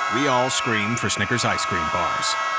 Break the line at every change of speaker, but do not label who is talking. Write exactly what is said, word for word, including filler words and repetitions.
We all scream for Snickers ice cream bars.